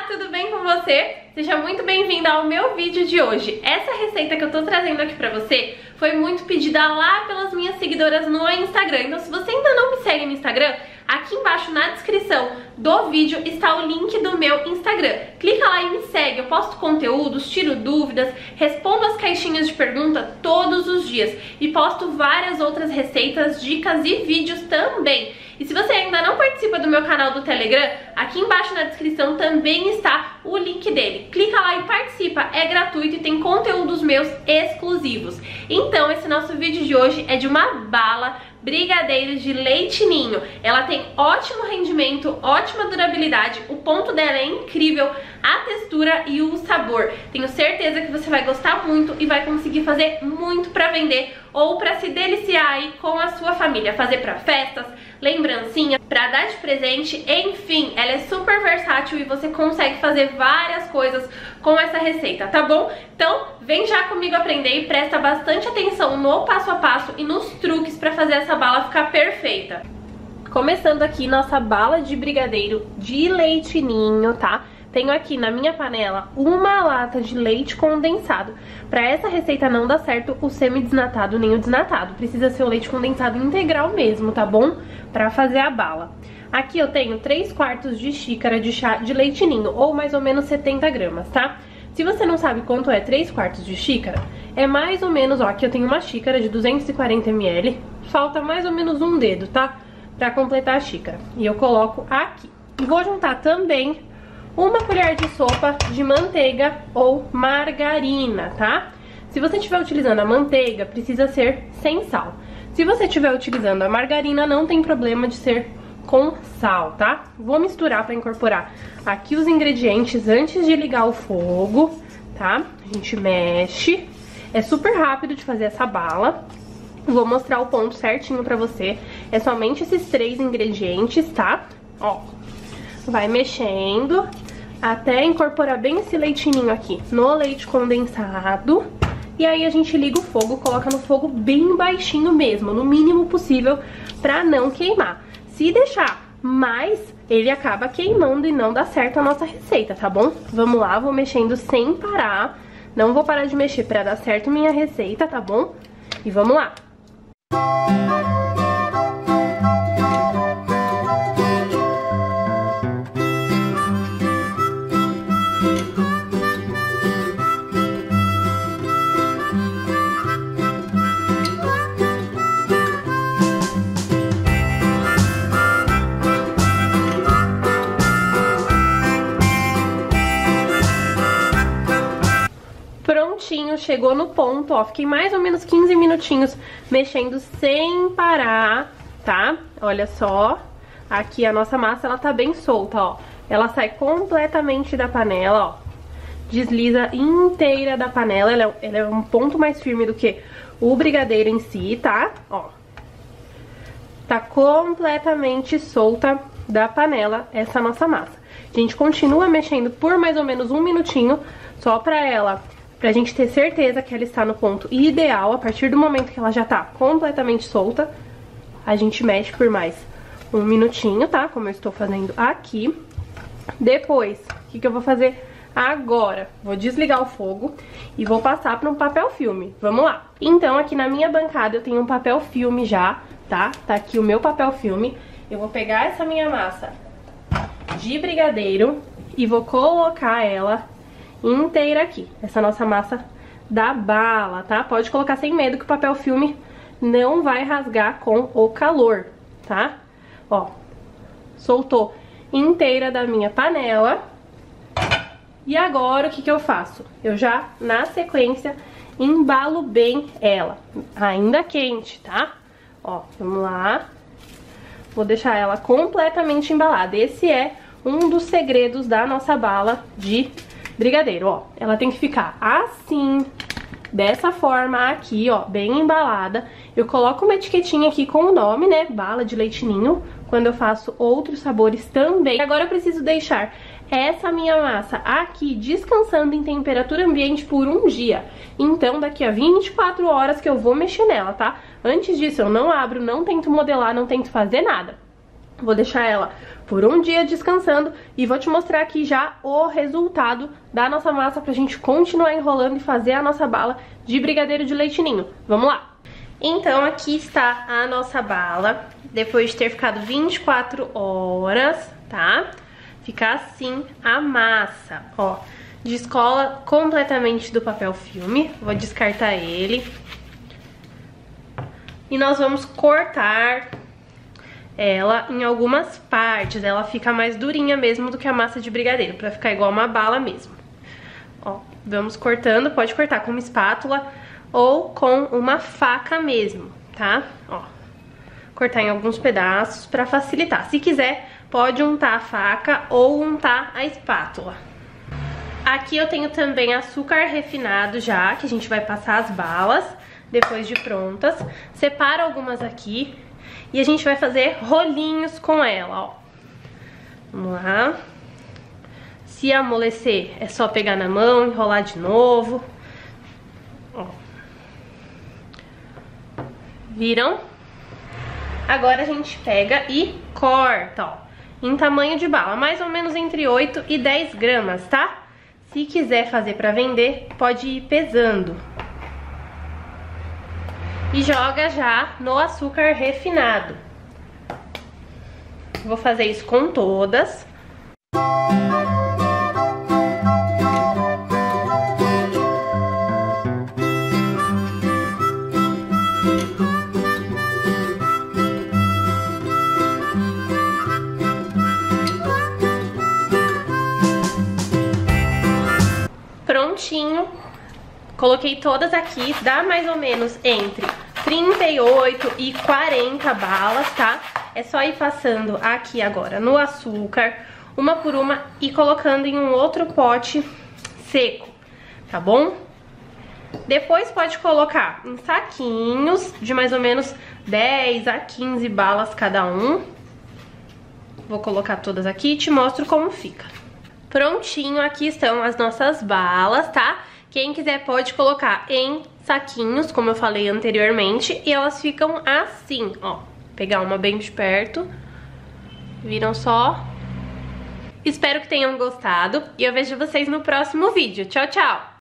tudo bem com você? Seja muito bem-vinda ao meu vídeo de hoje. Essa receita que eu tô trazendo aqui pra você foi muito pedida lá pelas minhas seguidoras no Instagram. Então se você ainda não me segue no Instagram, aqui embaixo na descrição do vídeo está o link do meu Instagram. Clica lá e me segue, eu posto conteúdos, tiro dúvidas, respondo as caixinhas de pergunta todos os dias e posto várias outras receitas, dicas e vídeos também. E se você ainda não participa do meu canal do Telegram, aqui embaixo na descrição também está o link dele. Clica lá e participa, é gratuito e tem conteúdos meus exclusivos. Então esse nosso vídeo de hoje é de uma bala brigadeiro de leite ninho. Ela tem ótimo rendimento, ótima durabilidade, o ponto dela é incrível, a textura e o sabor. Tenho certeza que você vai gostar muito e vai conseguir fazer muito pra vender ou pra se deliciar aí com a sua família. Fazer pra festas, lembrancinha, pra dar de presente, enfim, ela é super versátil e você consegue fazer várias coisas com essa receita, tá bom? Então vem já comigo aprender e presta bastante atenção no passo a passo e nos truques pra fazer essa bala ficar perfeita. Começando aqui nossa bala de brigadeiro de leite ninho, tá? Tenho aqui na minha panela uma lata de leite condensado. Pra essa receita não dá certo o semi-desnatado nem o desnatado. Precisa ser o leite condensado integral mesmo, tá bom? Pra fazer a bala. Aqui eu tenho 3/4 de xícara de chá de leite ninho, ou mais ou menos 70 gramas, tá? Se você não sabe quanto é 3/4 de xícara, é mais ou menos, ó, aqui eu tenho uma xícara de 240 ml, falta mais ou menos um dedo, tá? Pra completar a xícara. E eu coloco aqui. E vou juntar também uma colher de sopa de manteiga ou margarina, tá? Se você estiver utilizando a manteiga, precisa ser sem sal. Se você estiver utilizando a margarina, não tem problema de ser com sal, tá? Vou misturar para incorporar aqui os ingredientes antes de ligar o fogo, tá? A gente mexe. É super rápido de fazer essa bala. Vou mostrar o ponto certinho pra você. É somente esses 3 ingredientes, tá? Ó, vai mexendo até incorporar bem esse leitinho aqui no leite condensado. E aí a gente liga o fogo, coloca no fogo bem baixinho mesmo, no mínimo possível, pra não queimar. Se deixar mais, ele acaba queimando e não dá certo a nossa receita, tá bom? Vamos lá, vou mexendo sem parar. Não vou parar de mexer pra dar certo minha receita, tá bom? E vamos lá. Prontinho, chegou no ponto, ó, fiquei mais ou menos 15 minutinhos mexendo sem parar, tá? Olha só, aqui a nossa massa, ela tá bem solta, ó. Ela sai completamente da panela, ó. Desliza inteira da panela, ela é um ponto mais firme do que o brigadeiro em si, tá? Ó, tá completamente solta da panela essa nossa massa. A gente continua mexendo por mais ou menos um minutinho, só pra gente ter certeza que ela está no ponto ideal. A partir do momento que ela já tá completamente solta, a gente mexe por mais um minutinho, tá? Como eu estou fazendo aqui. Depois, o que eu vou fazer agora? Vou desligar o fogo e vou passar para um papel filme. Vamos lá. Então, aqui na minha bancada eu tenho um papel filme já, tá? Tá aqui o meu papel filme. Eu vou pegar essa minha massa de brigadeiro e vou colocar ela inteira aqui, essa nossa massa da bala, tá? Pode colocar sem medo que o papel filme não vai rasgar com o calor, tá? Ó, soltou inteira da minha panela. E agora o que eu faço? Eu já, na sequência, embalo bem ela, ainda quente, tá? Ó, vamos lá. Vou deixar ela completamente embalada. Esse é um dos segredos da nossa bala de brigadeiro, ó. Ela tem que ficar assim, dessa forma aqui, ó, bem embalada. Eu coloco uma etiquetinha aqui com o nome, né, bala de leite ninho, quando eu faço outros sabores também. Agora eu preciso deixar essa minha massa aqui descansando em temperatura ambiente por um dia. Então daqui a 24 horas que eu vou mexer nela, tá? Antes disso eu não abro, não tento modelar, não tento fazer nada. Vou deixar ela por um dia descansando e vou te mostrar aqui já o resultado da nossa massa pra gente continuar enrolando e fazer a nossa bala de brigadeiro de leite ninho. Vamos lá! Então aqui está a nossa bala, depois de ter ficado 24 horas, tá? Fica assim a massa, ó. Descola completamente do papel filme, vou descartar ele. E nós vamos cortar ela em algumas partes, ela fica mais durinha mesmo do que a massa de brigadeiro, pra ficar igual uma bala mesmo. Ó, vamos cortando, pode cortar com uma espátula ou com uma faca mesmo, tá? Ó, cortar em alguns pedaços pra facilitar. Se quiser, pode untar a faca ou untar a espátula. Aqui eu tenho também açúcar refinado já, que a gente vai passar as balas depois de prontas. Separa algumas aqui e a gente vai fazer rolinhos com ela, ó. Vamos lá. Se amolecer, é só pegar na mão, enrolar de novo. Ó. Viram? Agora a gente pega e corta, ó, em tamanho de bala, mais ou menos entre 8 e 10 gramas, tá? Se quiser fazer pra vender, pode ir pesando. E joga já no açúcar refinado. Vou fazer isso com todas. Prontinho. Coloquei todas aqui, dá mais ou menos entre 38 e 40 balas, tá? É só ir passando aqui agora no açúcar, uma por uma, e colocando em um outro pote seco, tá bom? Depois pode colocar em saquinhos de mais ou menos 10 a 15 balas cada um. Vou colocar todas aqui e te mostro como fica. Prontinho, aqui estão as nossas balas, tá? Quem quiser pode colocar em saquinhos, como eu falei anteriormente, e elas ficam assim, ó. Pegar uma bem de perto. Viram só? Espero que tenham gostado e eu vejo vocês no próximo vídeo. Tchau, tchau!